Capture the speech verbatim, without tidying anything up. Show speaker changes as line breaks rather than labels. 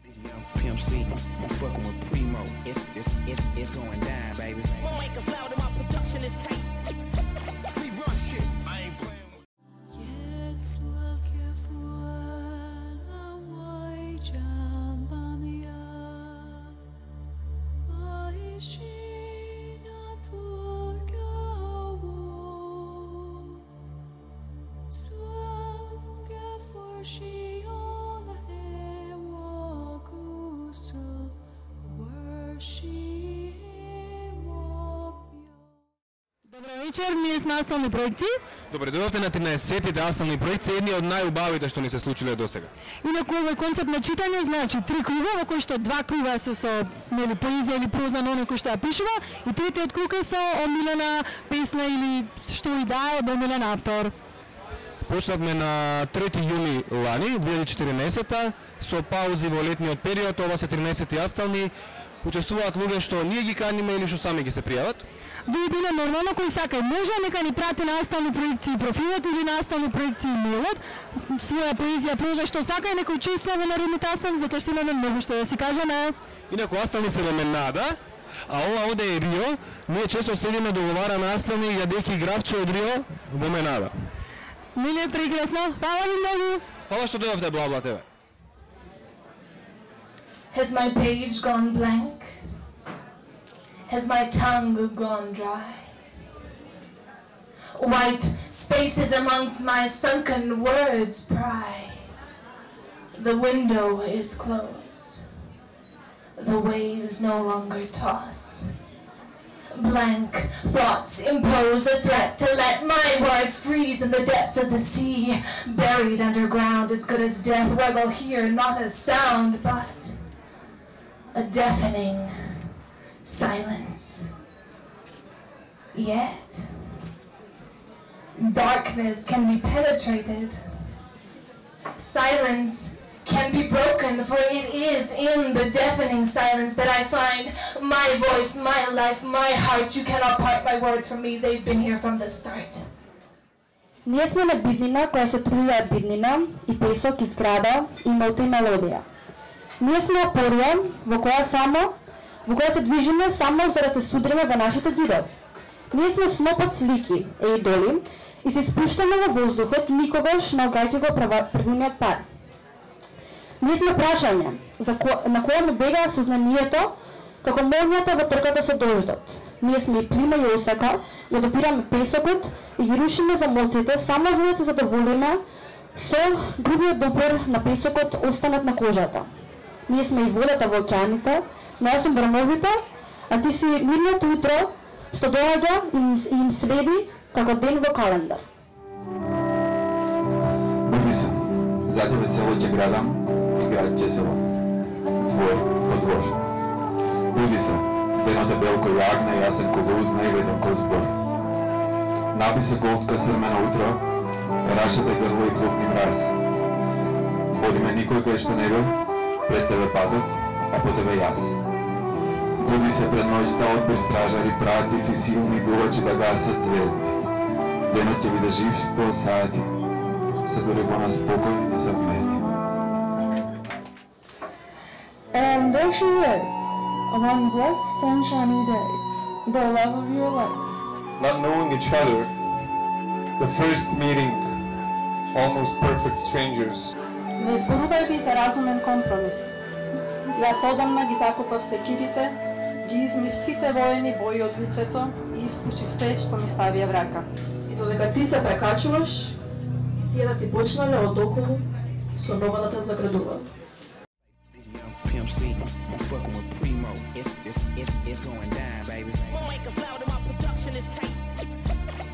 Young Pimp C, I'm fucking with Primo. It's, it's, it's, it's going down, baby. Won't make us loud and my production is tight. We run shit. I ain't playing.
Добар вечер, ние сме Асtalni проекти.
Добре дојдовте на тринаесеттите Асtalni проекти, едни од најубавите што ни се случиле досега.
Инаку овој концепт на читање значи три круга, во кои што два круга се со нели поезија или проза на оној кој што ја пишува и третиот круг е со омилена песна или што и да е од омилен автор.
Почнавме на трети јуни лани, две илјади и четиринаесетта, со паузи во летниот период, ова се тринаесетти Асtalni. Учествуваат луѓе што ние ги каниме или што сами ги се пријават.
Вие биле нормално кој сака може нека ни прати на Асtalni проекции профилот или на Асtalni проекции мејлот своја поезија, проза што сака и некој чествува во наредните Асtalni, затоа што имаме многу што да си кажеме.
Инаку Асtalni се Менада, а ова оде е Рио. Ние често седиме договараме Асtalni јадејќи гравче од Рио во Менада.
Миле, прекрасно. Фала ви многу.
Фала што дојдовте, бла-бла тебе.
Has my page gone blank? Has my tongue gone dry? White spaces amongst my sunken words pry. The window is closed. The waves no longer toss. Blank thoughts impose a threat to let my words freeze in the depths of the sea. Buried underground as good as death, where they'll hear not a sound but a deafening silence. Yet, darkness can be penetrated. Silence can be broken, for it is in the deafening silence that I find my voice, my life, my heart. You cannot part my words from me. They've been here from the start.
Ние сме на биднина која се трудила биднина и песок из града и нота и мелодија. Ние сме опорија во која само во која се движиме само за да се судриме во нашите џидови. Ние сме снопот слики, е идоли, и се спуштаме во воздухот никогаш на огаѓа го првиниот пар. Ние сме прашање за ко, на која му бега сознанието како молњата во трката со дождот. Ние сме и плима и осака, ја допираме песокот и ги рушиме замоците само за да се задоволиме со грубиот допир на песокот останат на кожата. Ние сме и водата во океаните, но јас сум брамовите, а ти си мирното утро што доаѓа и им, и им следи како ден во календар.
Буди се, за тебе село ќе градам и град ќе село. Двор по двор. Буди се, денот е бел кој јагна и јасен ко луз, најветен ко збор. Напи се голтка срмена утро, рашете грло и плукни мраз. Води ме никој кај што не бил, пред тебе патот, а по тебе јас. Буди се пред ноќта, одбор стражари пратив и силни дувачи да гасат звезди. Денот ќе биде жив сто сати, се дори во нас спокој не се вмести.
And there she is, a one blessed sunshiny day, the love of your life.
Not knowing each other, the first meeting, almost perfect strangers.
Не зборувај би за разумен компромис. Јас одамна ги закопав секирите, ги измив сите воени бои од лицето и испушив се што ми ставија врака.
И додека ти се прекачуваш, тие да ти почнале од околу со нова да те заградуваат.
Young Pimp C, I'm fucking with Primo. It's, it's, it's, it's going down, baby. Won't make us loud and my production is tight.